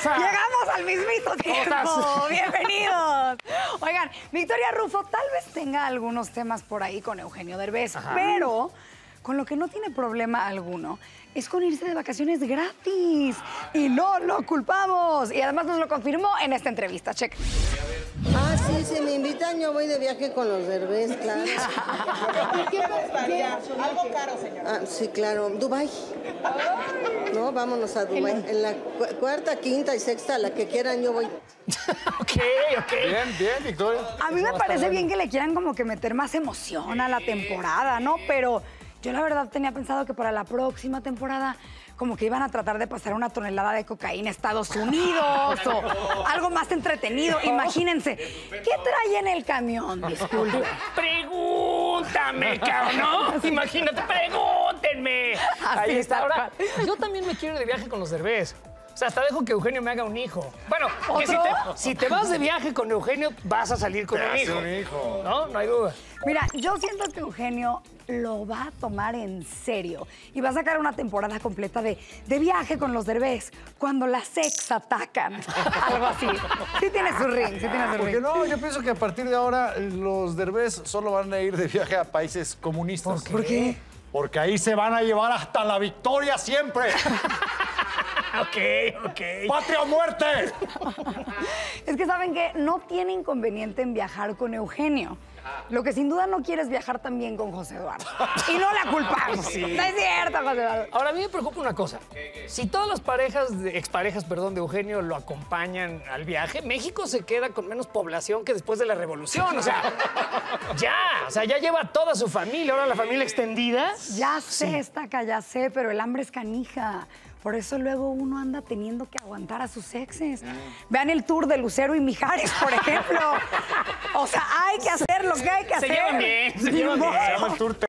casa. Llegamos al mismito tiempo. Bienvenidos. Oigan, Victoria Rufo tal vez tenga algunos temas por ahí con Eugenio Derbez, pero con lo que no tiene problema alguno es con irse de vacaciones gratis. Y no lo culpamos. Y además nos lo confirmó en esta entrevista. Check. Ah, sí, si me invitan, yo voy de viaje con los Derbez, claro. Algo caro, señora. Ah, sí, claro. Dubái. No, vámonos a Dubái. En la cuarta, quinta y sexta, la que quieran, yo voy. Ok. Bien, Victoria. A mí me parece bien que le quieran como que meter más emoción a la temporada, ¿no? Pero yo la verdad tenía pensado que para la próxima temporada como que iban a tratar de pasar una tonelada de cocaína a Estados Unidos o algo más entretenido. Imagínense, ¿qué trae en el camión? Disculpe. Pregúntame, cabrón, ¿no? Imagínate, pregúntenme. Así Ahí está. está. Ahora, yo también me quiero ir de viaje con los Derbez. O sea, hasta dejo que Eugenio me haga un hijo. Bueno, que si te vas de viaje con Eugenio, vas a salir con un hijo. No, no hay duda. Mira, yo siento que Eugenio lo va a tomar en serio y va a sacar una temporada completa de viaje con los Derbez cuando las ex atacan. Algo así. Sí tiene su ring, sí tiene su Porque ring. no, yo pienso que a partir de ahora los Derbez solo van a ir de viaje a países comunistas. ¿Por qué? Porque ahí se van a llevar hasta la victoria siempre. Ok. ¡Patria o muerte! Es que saben que no tiene inconveniente en viajar con Eugenio. Lo que sin duda no quiere es viajar también con José Eduardo. Y no la culpamos. No es cierto, José Eduardo. Ahora, a mí me preocupa una cosa. Si todas las exparejas de Eugenio lo acompañan al viaje, México se queda con menos población que después de la Revolución. O sea, ya lleva toda su familia, ahora la familia extendida. Ya sé, Estaca, ya sé, pero el hambre es canija. Por eso luego uno anda teniendo que aguantar a sus exes. Vean el tour de Lucero y Mijares, por ejemplo. O sea, hay que hacer lo que hay que hacer. Se llevan bien. Ni modo. Se llama el tour